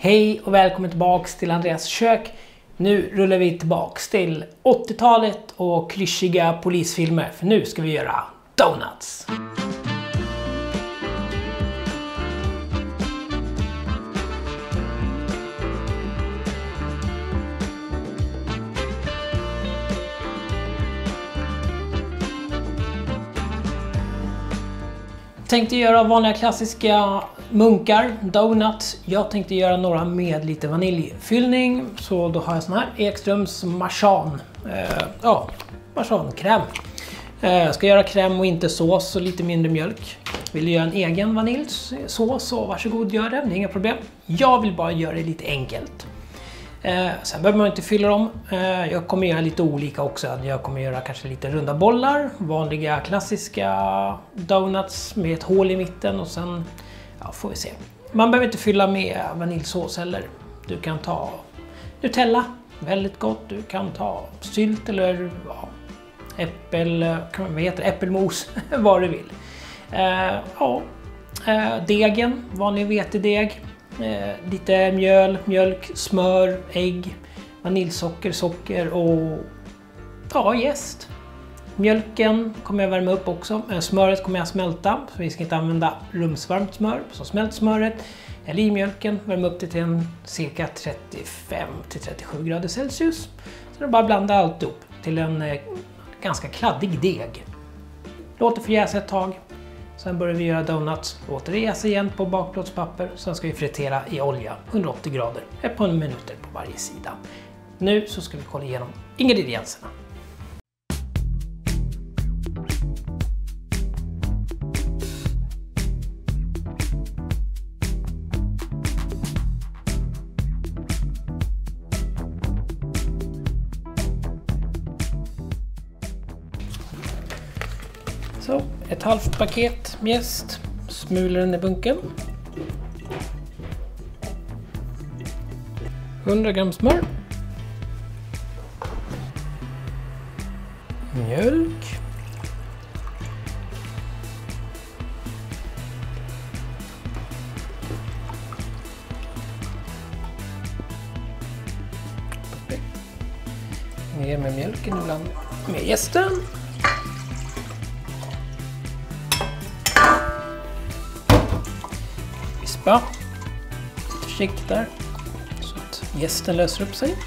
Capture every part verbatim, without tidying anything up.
Hej och välkommen tillbaks till Andreas kök. Nu rullar vi tillbaks till åttiotalet och klyschiga polisfilmer, för nu ska vi göra donuts. Tänkte göra vanliga klassiska munkar, donuts. Jag tänkte göra några med lite vaniljfyllning. Så då har jag sån här Ekströms marsan. Eh, ja, marsankräm. Eh, jag ska göra kräm och inte sås och lite mindre mjölk. Vill du göra en egen vaniljsås så varsågod gör det, det är inga problem. Jag vill bara göra det lite enkelt. Eh, sen behöver man inte fylla dem. Eh, jag kommer göra lite olika också. Jag kommer göra kanske lite runda bollar. Vanliga klassiska donuts med ett hål i mitten. Och sen, ja, får vi se. Man behöver inte fylla med vaniljsås heller. Du kan ta Nutella, väldigt gott. Du kan ta sylt eller ja, äppel, vad heter det? Äppelmos, vad du vill. Eh, ja, eh, degen, vanlig vetedeg. Eh, lite mjöl, mjölk, smör, ägg, vaniljsocker, socker och ja, jäst. Mjölken kommer jag värma upp också. Eh, smöret kommer jag smälta, så vi ska inte använda rumsvarmt smör. Så smält smöret, eller i mjölken, värma upp det till en cirka trettiofem till trettiosju grader Celsius. Så det är bara att blanda allt upp till en eh, ganska kladdig deg. Låt det förjäsa ett tag. Sen börjar vi göra donuts, låter det jäsa igen på bakplåtspapper. Sen ska vi fritera i olja, hundraåttio grader, ett par minuter på varje sida. Nu så ska vi kolla igenom ingredienserna. Så, ett halvt paket jäst, smular den i bunken. hundra gram smör. Mjölk. Ner med mjölken ibland med jästen. Vispa. Försiktigt där. Så att jästen löser upp sig.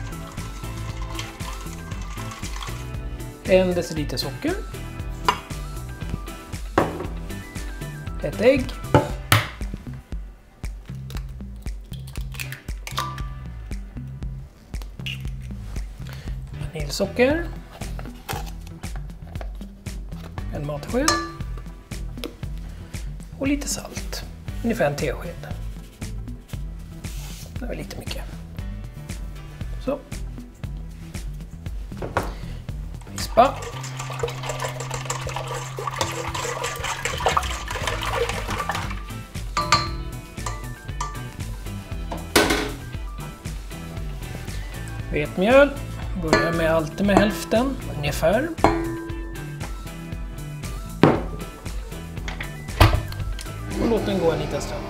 En deciliter socker. Ett ägg. Vaniljsocker. En matsked. Och lite salt. Ungefär en tesked. Det var lite mycket. Så. Vispa. Vetmjöl. Börjar med alltid med hälften, ungefär. Och låt den gå en liten stund.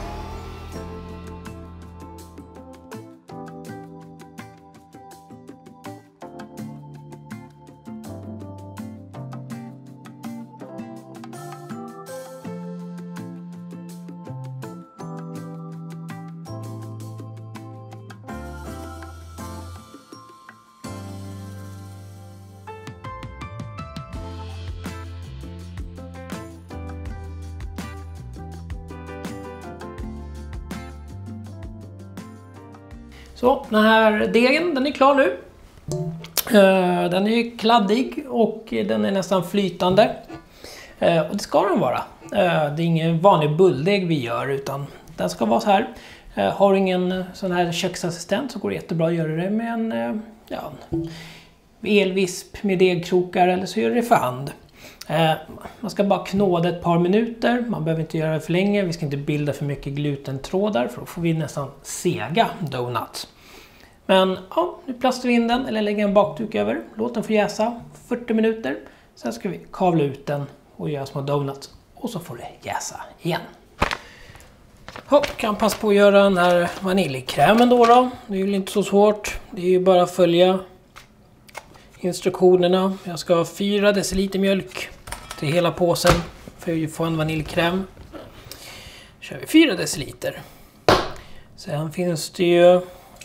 Så, den här degen, den är klar nu. Den är kladdig och den är nästan flytande. Och det ska den vara. Det är ingen vanlig bulldeg vi gör, utan den ska vara så här. Har du ingen sån här köksassistent så går det jättebra att göra det med en, ja, elvisp med degkrokar, eller så gör det för hand. Man ska bara knåda ett par minuter. Man behöver inte göra det för länge. Vi ska inte bilda för mycket glutentrådar, för då får vi nästan sega donuts. Men ja, nu plastar vi in den eller lägger en bakduk över. Låt den få jäsa fyrtio minuter. Sen ska vi kavla ut den och göra små donuts. Och så får det jäsa igen. Hopp, kan passa på att göra den här vaniljkrämen då, då. Det är ju inte så svårt. Det är ju bara att följa instruktionerna. Jag ska ha fyra deciliter mjölk till hela påsen för att få en vaniljkräm. Kör vi fyra deciliter. Sen finns det ju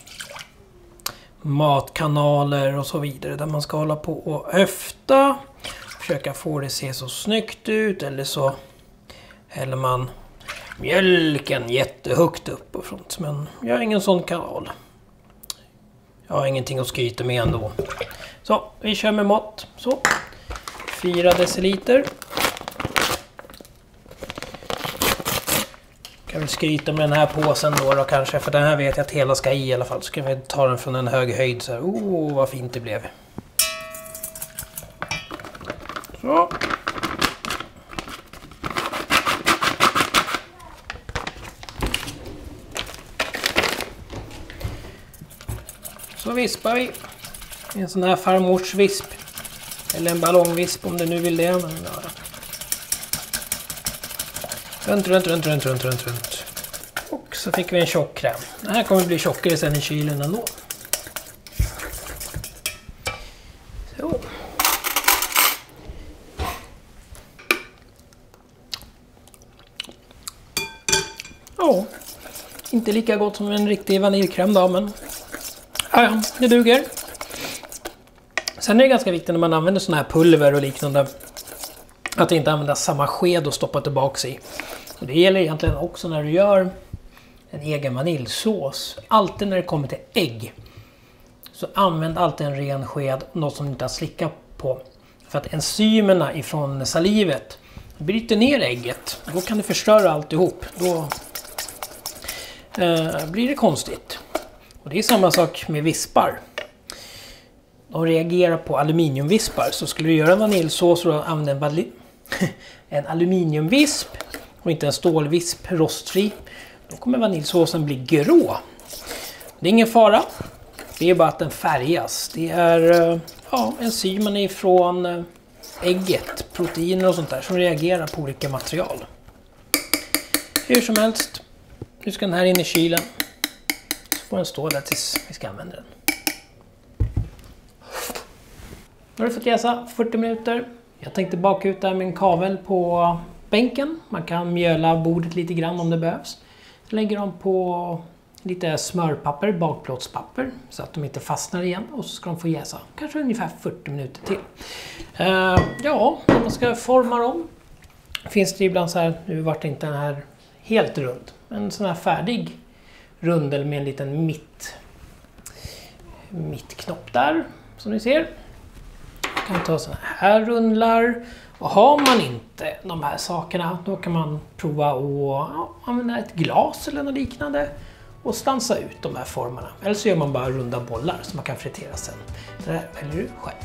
matkanaler och så vidare där man ska hålla på och höfta. Försöka få det se så snyggt ut, eller så häller man mjölken jättehögt upp och sånt. Men jag har ingen sån kanal. Jag har ingenting att skryta med ändå. Så, vi kör med mått. Så, fyra deciliter. Kan vi skryta med den här påsen då, då kanske. För den här vet jag att hela ska i i alla fall. Så kan vi ta den från en hög höjd. Så här, oh, vad fint det blev. Så. Så vispar vi. En sån här farmors visp. Eller en ballongvisp om du nu vill det. Men, ja. Runt, runt, runt, runt, runt, runt, runt. Och så fick vi en tjock kräm. Den här kommer bli tjockare sen i kylen ändå. Så. Ja, inte lika gott som en riktig vaniljkräm då, men ja, ja, det duger. Sen är det ganska viktigt när man använder såna här pulver och liknande att inte använda samma sked och stoppa tillbaka i. Och det gäller egentligen också när du gör en egen vaniljsås. Alltid när det kommer till ägg så använd alltid en ren sked, något som du inte har slickat på. För att enzymerna ifrån salivet bryter ner ägget. Då kan du förstöra alltihop. Då eh, blir det konstigt. Och det är samma sak med vispar. De reagerar på aluminiumvispar. Så skulle du göra en vaniljsås och använda en, en aluminiumvisp och inte en stålvisp rostfri, då kommer vaniljsåsen bli grå. Det är ingen fara. Det är bara att den färgas. Det är ja, enzymerna ifrån ägget, proteiner och sånt där som reagerar på olika material. Hur som helst, nu ska den här in i kylen. Så får den stå där tills vi ska använda den. Nu har du fått läsa fyrtio minuter. Jag tänkte baka ut det här med en kavel på bänken. Man kan mjöla bordet lite grann om det behövs. Så lägger de på lite smörpapper, bakplåtspapper, så att de inte fastnar igen. Och så ska de få jäsa kanske ungefär fyrtio minuter till. Uh, ja, när man ska forma dem finns det ibland så här, nu vart det inte den här helt rund, men en sån här färdig rundel med en liten mitt, mittknopp där, som ni ser. Man kan ta såna här rundlar. Och har man inte de här sakerna, då kan man prova att ja, använda ett glas eller något liknande och stansa ut de här formerna. Eller så gör man bara runda bollar som man kan fritera sen. Det här väljer du själv.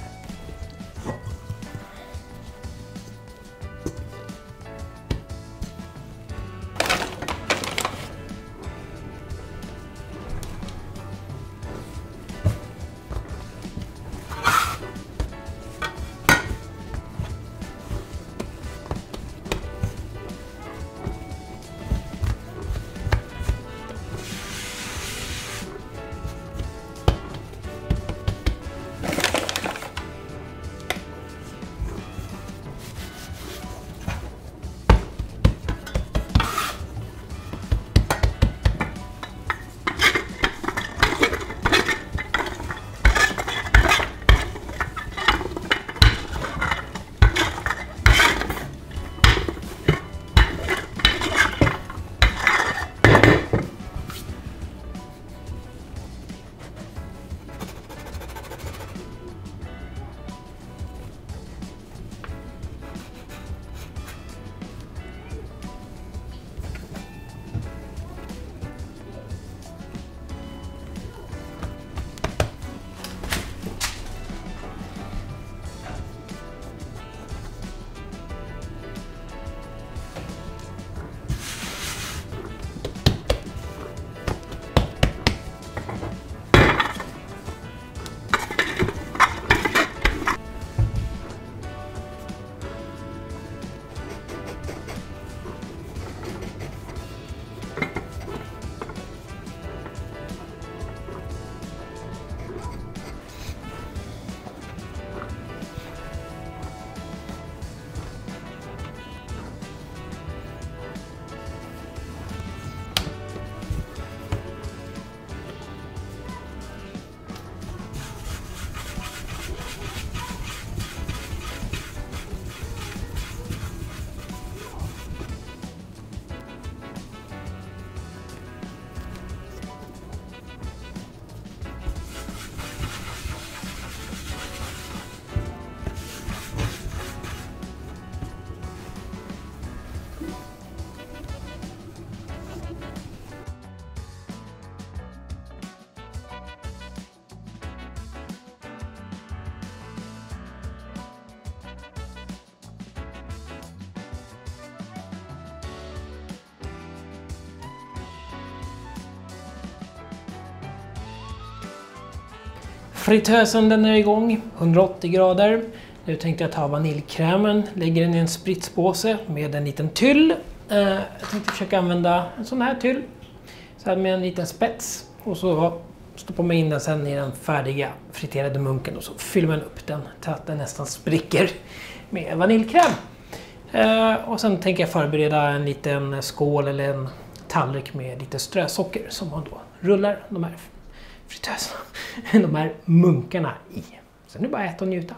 fritösen, den är igång, hundraåttio grader. Nu tänkte jag ta vaniljkrämen, lägger den i en spritspåse med en liten tyll. Jag tänkte försöka använda en sån här tyll, så här med en liten spets. Och så stoppar man in den sen i den färdiga friterade munken och så fyller man upp den till att den nästan spricker med vaniljkräm. Och sen tänker jag förbereda en liten skål eller en tallrik med lite strösocker som man då rullar de här fritöserna, de här munkarna i. Sen är det bara att äta och njuta.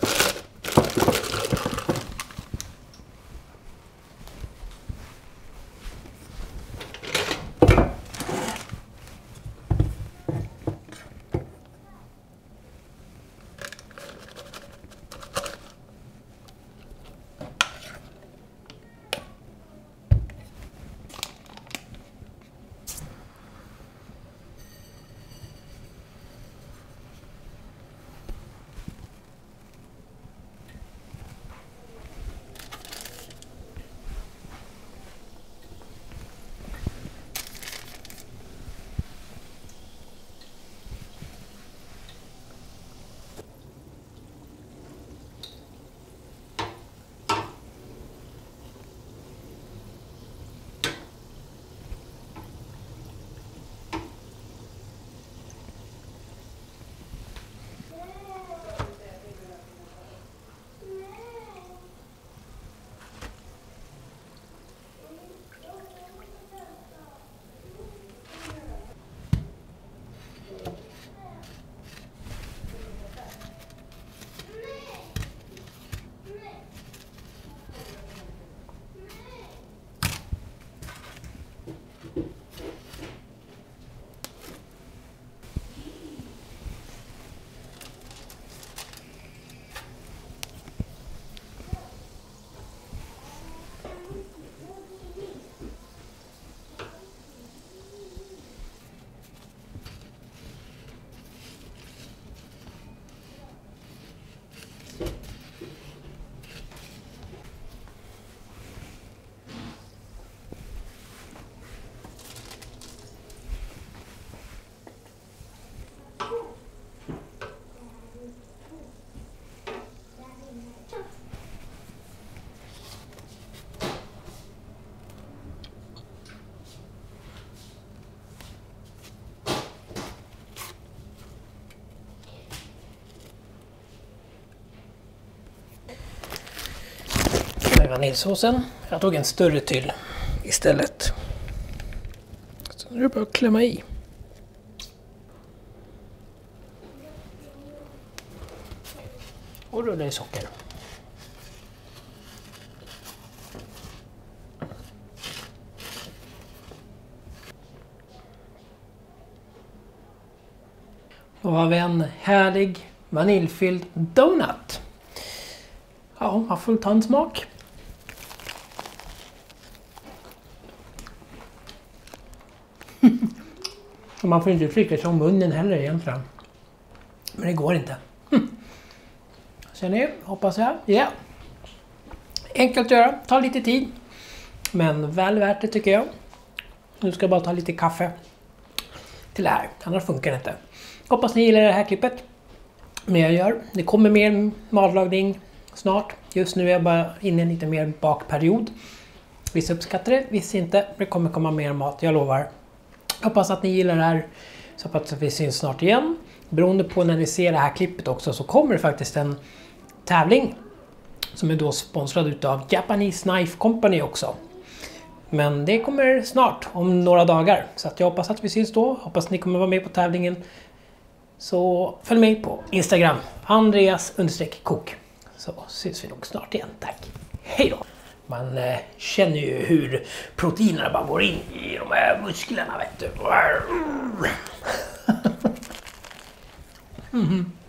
Vaniljsåsen. Jag tog en större tyll istället. Så nu är det bara att klämma i. Och rulla i socker. Då har vi en härlig vaniljfylld donut. Ja, man får ta en smak. Man får inte flicka sig om munnen heller egentligen. Men det går inte. Ser ni? Hoppas jag. Ja. Yeah. Enkelt att göra. Tar lite tid. Men väl värt det tycker jag. Nu ska jag bara ta lite kaffe till det här. Annars funkar det inte. Hoppas ni gillar det här klippet. Men jag gör. Det kommer mer matlagning snart. Just nu är jag bara inne i en lite mer bakperiod. Vissa uppskattar det, vissa inte. Det kommer komma mer mat, jag lovar. Hoppas att ni gillar det här. Så hoppas att vi syns snart igen. Beroende på när ni ser det här klippet också så kommer det faktiskt en tävling. Som är då sponsrad utav Japanese Knife Company också. Men det kommer snart, om några dagar. Så att jag hoppas att vi syns då. Hoppas att ni kommer vara med på tävlingen. Så följ med på Instagram. Andreas understreck kok. Så syns vi nog snart igen. Tack. Hej då! Man eh, känner ju hur proteinerna bara går in i de här musklerna, vet du. Mm-hmm.